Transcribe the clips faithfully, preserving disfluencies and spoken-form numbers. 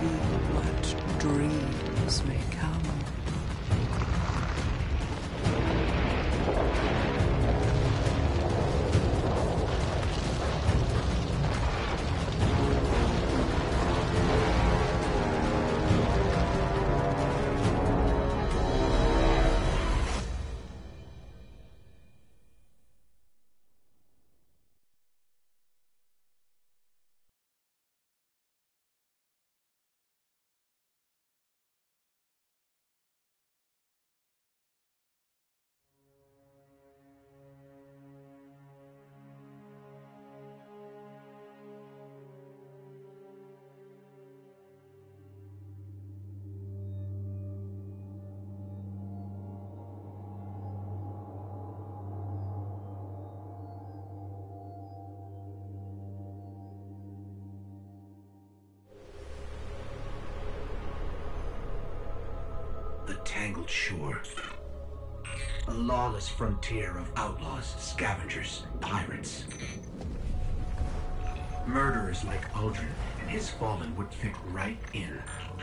see what dreams may come. The Tangled Shore. A lawless frontier of outlaws, scavengers, pirates. Murderers like Uldren and his Fallen would fit right in.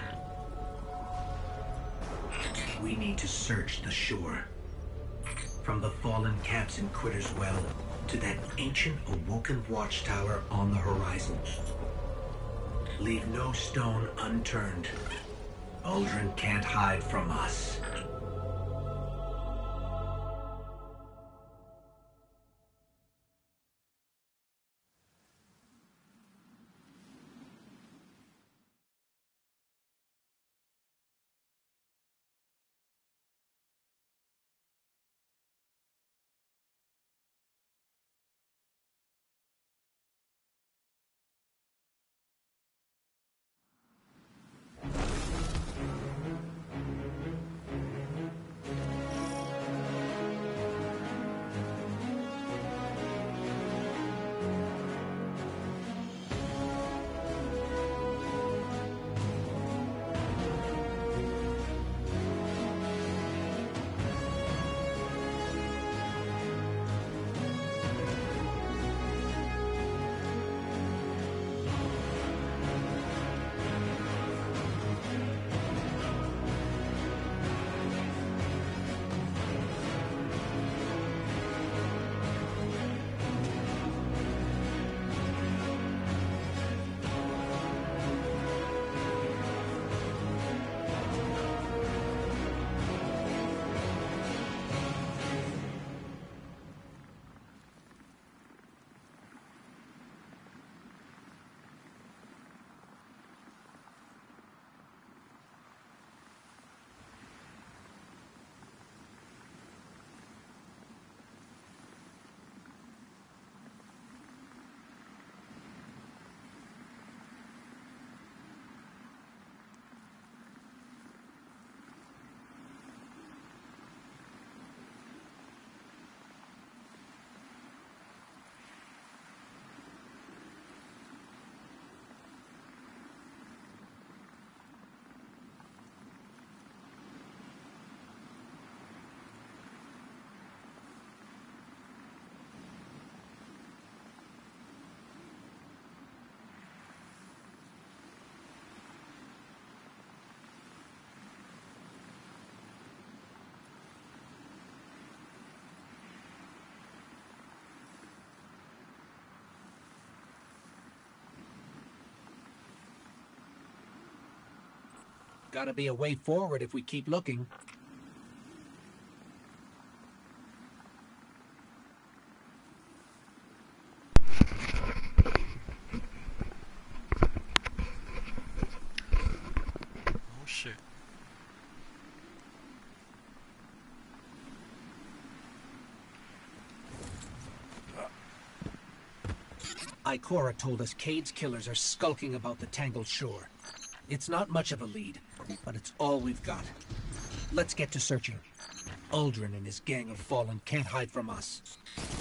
We need to search the shore. From the Fallen camps in Quitter's Well to that ancient awoken watchtower on the horizon. Leave no stone unturned. Uldren can't hide from us. Gotta be a way forward if we keep looking. Oh shit. Ikora told us Cade's killers are skulking about the Tangled Shore. It's not much of a lead, but it's all we've got. Let's get to searching. Uldren and his gang of Fallen can't hide from us.